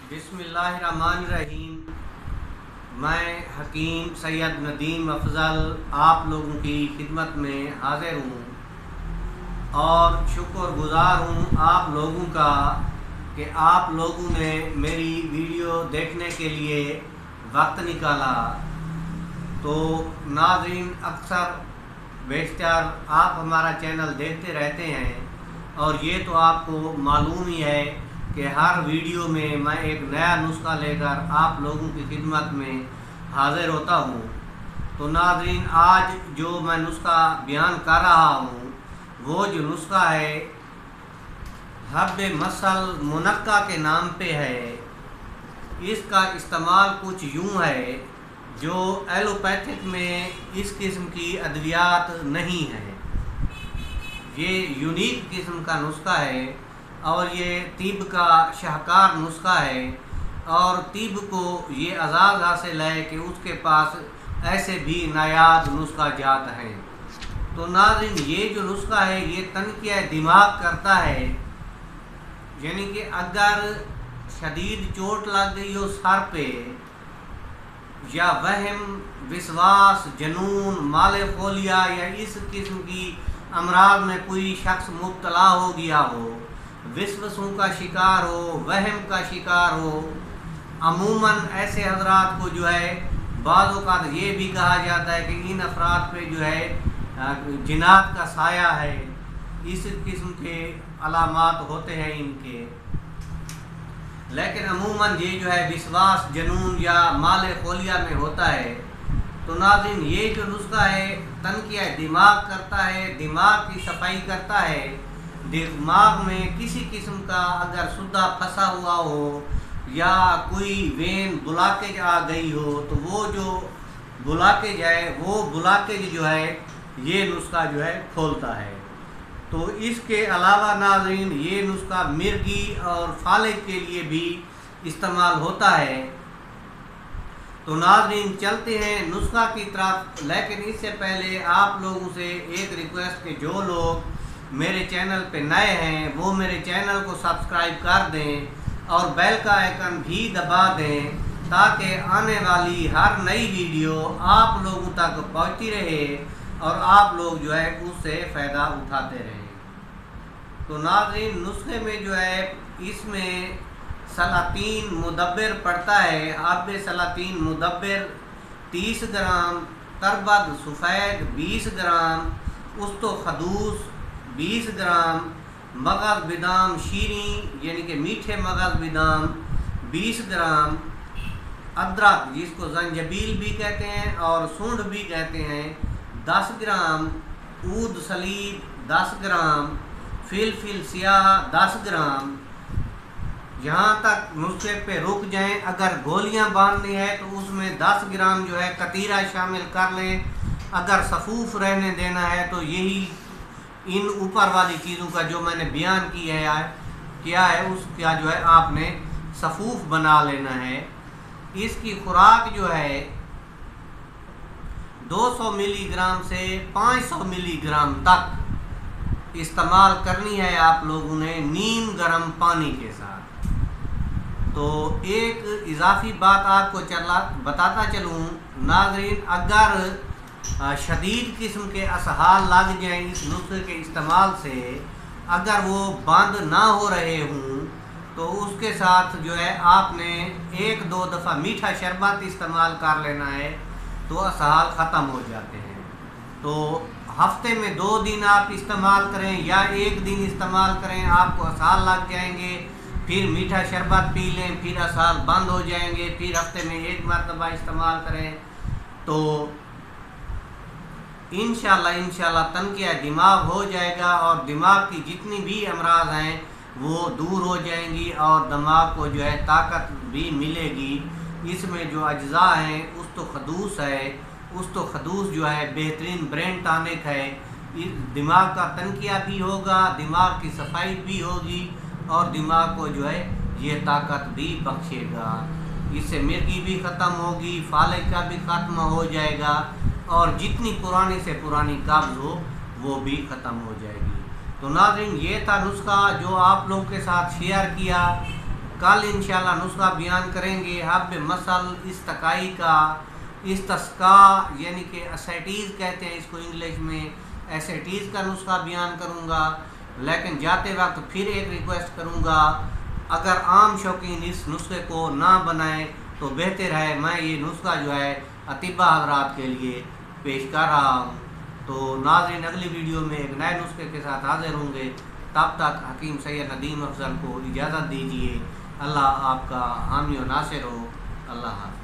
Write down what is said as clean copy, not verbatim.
बिस्मिल्लाहिर्रहमानिर्रहीम। मैं हकीम सैयद नदीम अफजल आप लोगों की खिदमत में हाजिर हूँ और शुक्रगुजार हूँ आप लोगों का कि आप लोगों ने मेरी वीडियो देखने के लिए वक्त निकाला। तो नाज़रीन, अक्सर बेशतर आप हमारा चैनल देखते रहते हैं और ये तो आपको मालूम ही है कि हर वीडियो में मैं एक नया नुस्खा लेकर आप लोगों की खिदमत में हाजिर होता हूँ। तो नाज़रीन, आज जो मैं नुस्खा बयान कर रहा हूँ वो जो नुस्खा है हब्बे मसल मुनक्का के नाम पे है। इसका इस्तेमाल कुछ यूँ है जो एलोपैथिक में इस किस्म की अद्वियात नहीं है। ये यूनिक किस्म का नुस्खा है और ये तिब का शाहकार नुस्खा है और तिब को ये एजाज़ हासिल है कि उसके पास ऐसे भी नायाब नुस्खा जात हैं। तो नाज़रीन, ये जो नुस्खा है ये तनकिया दिमाग करता है, यानी कि अगर शदीद चोट लग गई हो सर पे या वहम विश्वास जनून माले खोलिया या इस किस्म की अमराज में कोई शख्स मुब्तला हो गया हो, विश्वसों का शिकार हो, वहम का शिकार हो, अमूमन ऐसे हजरात को जो है बाज़ औक़ात ये भी कहा जाता है कि इन अफराद पे जो है जिन्नात का साया है, इस किस्म के अलामात होते हैं इनके। लेकिन अमूमन ये जो है विश्वास जनून या माल खोलिया में होता है। तो नाज़रीन, ये जो नुस्खा है तनकिया दिमाग करता है, दिमाग की सफाई करता है। दिमाग में किसी किस्म का अगर सुद्दा फंसा हुआ हो या कोई वेन ब्लॉकेज आ गई हो तो वो जो ब्लॉकेज है वो ब्लॉकेज जो है ये नुस्खा जो है खोलता है। तो इसके अलावा नाज़रीन, ये नुस्खा मिर्गी और फालिज के लिए भी इस्तेमाल होता है। तो नाज़रीन, चलते हैं नुस्खा की तरफ, लेकिन इससे पहले आप लोगों से एक रिक्वेस्ट कि जो लोग मेरे चैनल पे नए हैं वो मेरे चैनल को सब्सक्राइब कर दें और बेल का आइकन भी दबा दें ताकि आने वाली हर नई वीडियो आप लोगों तक पहुंचती रहे और आप लोग जो है उससे फ़ायदा उठाते रहें। तो नाज़रीन, नुस्खे में जो है इसमें सलातीन मुदब्बिर पड़ता है। आब सलातीन मुदब्बिर 30 ग्राम, तरबद सफ़ेद 20 ग्राम, उस्तो खदूस 20 ग्राम, मगज़ बादाम शीरी यानी कि मीठे मगज़ बादाम 20 ग्राम, अदरक जिसको जंजबील भी कहते हैं और सूंड भी कहते हैं 10 ग्राम, ऊद सलीब 10 ग्राम, फिल सियाह 10 ग्राम। यहाँ तक नुस्खे पे रुक जाएं। अगर गोलियाँ बांधनी है तो उसमें 10 ग्राम जो है कतीरा शामिल कर लें। अगर सफूफ रहने देना है तो यही इन ऊपर वाली चीज़ों का जो मैंने बयान किया है उसका जो है आपने सफूफ बना लेना है। इसकी खुराक जो है 200 मिलीग्राम से 500 मिलीग्राम तक इस्तेमाल करनी है आप लोगों ने नीम गर्म पानी के साथ। तो एक इजाफी बात आपको बताता चलूँ नाज़रीन, अगर शदीद किस्म के असहाल लग जाएं इस नुस्खे के इस्तेमाल से, अगर वो बंद ना हो रहे हों तो उसके साथ जो है आपने 1-2 दफ़ा मीठा शरबत इस्तेमाल कर लेना है तो असहाल ख़त्म हो जाते हैं। तो हफ्ते में 2 दिन आप इस्तेमाल करें या 1 दिन इस्तेमाल करें, आपको असहाल लग जाएंगे। फिर मीठा शरबत पी लें, फिर असहाल बंद हो जाएंगे, फिर हफ्ते में 1 मरतबा इस्तेमाल करें तो इंशाल्लाह तनकिया दिमाग हो जाएगा और दिमाग की जितनी भी अमराज हैं वो दूर हो जाएंगी और दिमाग को जो है ताकत भी मिलेगी। इसमें जो अज्जा हैं उस्तो खदूस जो है बेहतरीन ब्रेन टॉनिक है। इस दिमाग का तनकिया भी होगा, दिमाग की सफाई भी होगी और दिमाग को जो है ये ताकत भी बख्शेगा। इससे मिर्गी भी ख़त्म होगी, फालिज का भी ख़त्म हो जाएगा और जितनी पुरानी से पुरानी कब्ज़ हो वो भी ख़त्म हो जाएगी। तो नाज़रीन, ये था नुस्खा जो आप लोगों के साथ शेयर किया। कल इंशाल्लाह नुस्खा बयान करेंगे हब मसल इस्तकाई का। इस्तस्का यानी कि एसेटीज़ कहते हैं इसको इंग्लिश में, एसेटीज़ का नुस्खा बयान करूँगा। लेकिन जाते वक्त फिर एक रिक्वेस्ट करूँगा, अगर आम शौकीन इस नुस्खे को ना बनाएं तो बेहतर है मैं ये नुस्खा जो है अतिबा हज़रात के लिए पेश कर रहा हूँ। तो नाज़रीन अगली वीडियो में एक नए नुस्खे के साथ हाजिर होंगे। तब तक हकीम सैयद नदीम अफजल को इजाज़त दीजिए। अल्लाह आपका हामी और नासिर हो। अल्लाह हाफ़िज़।